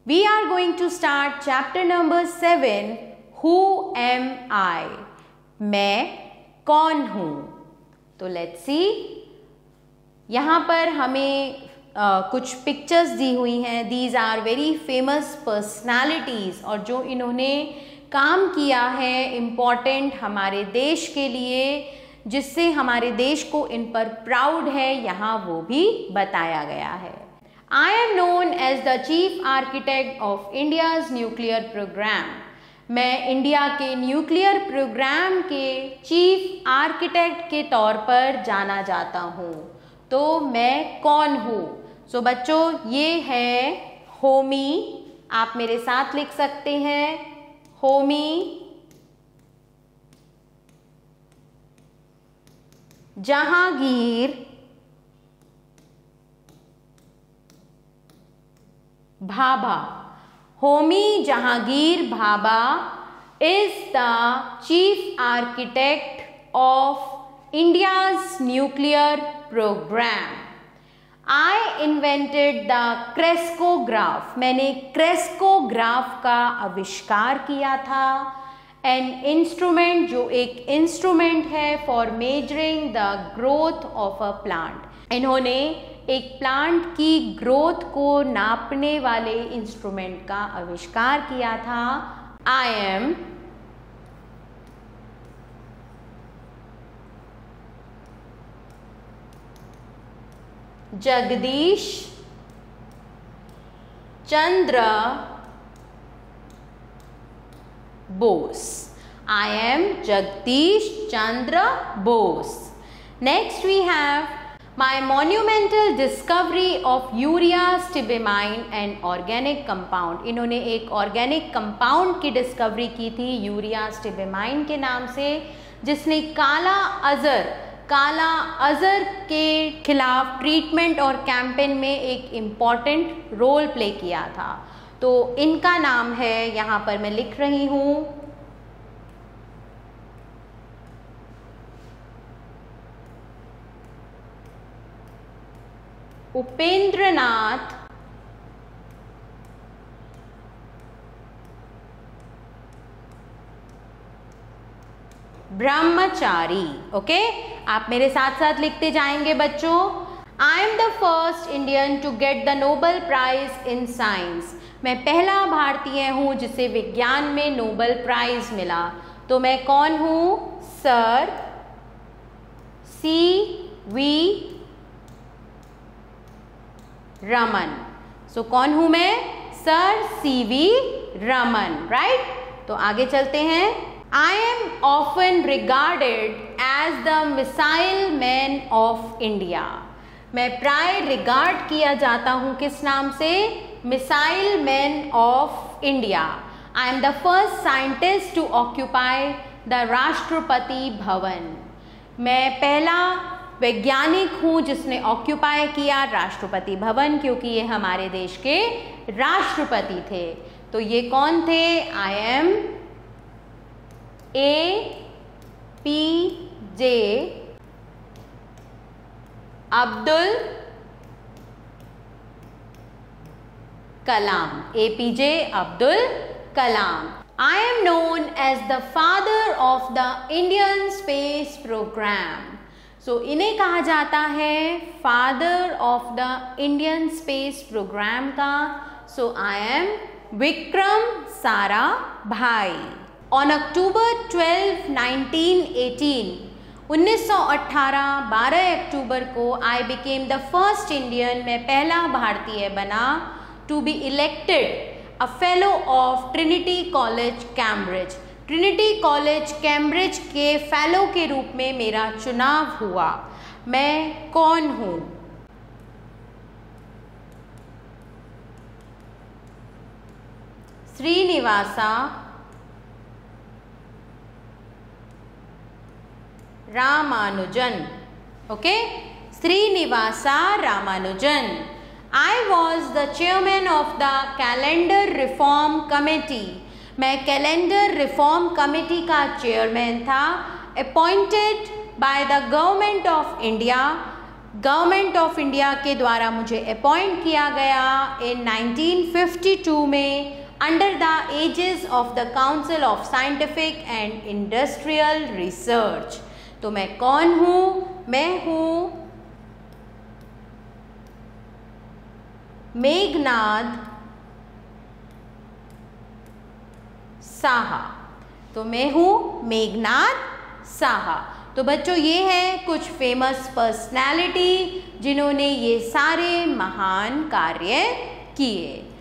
We are going to start chapter number 7, Who am I? मैं कौन हूँ? तो let's see. यहाँ पर हमें कुछ पिक्चर्स दी हुई हैं. These are very famous personalities और जो इन्होंने काम किया है इम्पॉर्टेंट हमारे देश के लिए, जिससे हमारे देश को इन पर प्राउड है, यहाँ वो भी बताया गया है. I am known as the Chief Architect of India's Nuclear Program. मैं इंडिया के न्यूक्लियर प्रोग्राम के चीफ आर्किटेक्ट के तौर पर जाना जाता हूँ. तो मैं कौन हूँ? सो बच्चों, ये है होमी. आप मेरे साथ लिख सकते हैं, Homi Jehangir Bhabha. Homi Jehangir Bhabha is the chief architect of India's nuclear program. I invented the crescograph. मैंने क्रेस्कोग्राफ का आविष्कार किया था. एन इंस्ट्रूमेंट, जो एक इंस्ट्रूमेंट है for measuring the growth of a plant. इन्होंने एक प्लांट की ग्रोथ को नापने वाले इंस्ट्रूमेंट का आविष्कार किया था. I am Jagdish Chandra Bose. I am Jagdish Chandra Bose. Next we have my monumental discovery of urea stibimine and organic compound. इन्होंने एक ऑर्गेनिक कंपाउंड की डिस्कवरी की थी यूरिया स्टिबिमाइन के नाम से, जिसने काला अजर के खिलाफ ट्रीटमेंट और कैंपेन में एक इम्पॉर्टेंट रोल प्ले किया था. तो इनका नाम है, यहाँ पर मैं लिख रही हूँ, उपेंद्रनाथ ब्रह्मचारी. ओके, आप मेरे साथ साथ लिखते जाएंगे बच्चों. I am the first Indian to get the Nobel prize in science. मैं पहला भारतीय हूँ जिसे विज्ञान में नोबेल प्राइज मिला. तो मैं कौन हूँ? Sir C.V. रमन. सो कौन हूं मैं? Sir C.V. रमन. राइट. तो आगे चलते हैं. I am often regarded as the missile man of India. मैं प्राय रिगार्ड किया जाता हूं किस नाम से? Missile man of India. I am the first scientist to occupy the Rashtrapati Bhavan. मैं पहला वैज्ञानिक हूँ जिसने ऑक्यूपाई किया राष्ट्रपति भवन, क्योंकि ये हमारे देश के राष्ट्रपति थे. तो ये कौन थे? I am APJ Abdul Kalam. APJ Abdul Kalam. I am known as the father of the Indian space program. So इन्हें कहा जाता है father of the Indian space program का. So I am Vikram Sarabhai. On October 12, 1918, 1918 12 अक्टूबर को I became the first Indian, मैं पहला भारतीय बना, to be elected a fellow of Trinity College, Cambridge. Trinity College Cambridge के फेलो के रूप में मेरा चुनाव हुआ. मैं कौन हूँ? Srinivasa Ramanujan. Okay, Srinivasa Ramanujan. I was the chairman of the calendar reform committee. मैं कैलेंडर रिफॉर्म कमेटी का चेयरमैन था, appointed by the government of India, government of India के द्वारा मुझे अपॉइंट किया गया इन 1952 में under the aegis of the council of scientific and industrial research. तो मैं कौन हूँ? मैं हूँ मेघनाद साहा। तो मैं हूँ मेघनाद साहा। तो बच्चों ये हैं कुछ फेमस पर्सनालिटी जिन्होंने ये सारे महान कार्य किए।